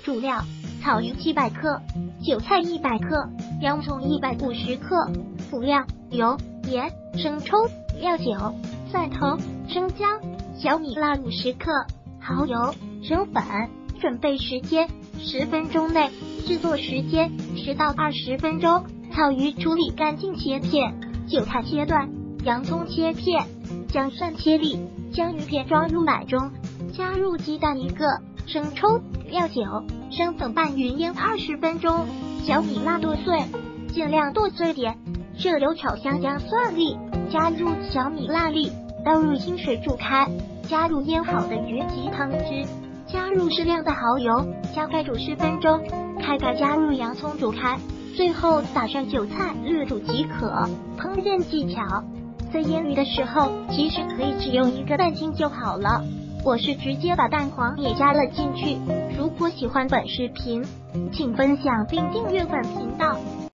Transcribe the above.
主料：草鱼700克，韭菜100克，洋葱150克。辅料：油、盐、生抽、料酒、蒜头、生姜、小米辣50克，蚝油、生粉。准备时间10分钟内，制作时间10到20分钟。草鱼处理干净切片，韭菜切段，洋葱切片，将蒜切粒，将鱼片装入碗中，加入鸡蛋1个，生抽、料酒、生粉拌匀腌20分钟，小米辣剁碎，尽量剁碎点。热油炒香将蒜粒，加入小米辣粒，倒入清水煮开，加入腌好的鱼及汤汁，加入适量的蚝油，加开煮10分钟，开盖加入洋葱煮开，最后撒上韭菜热煮即可。烹饪技巧：在腌鱼的时候，其实可以只用1个蛋清就好了，我是直接把蛋黄也加了进去。如果喜欢本视频，请分享并订阅本频道。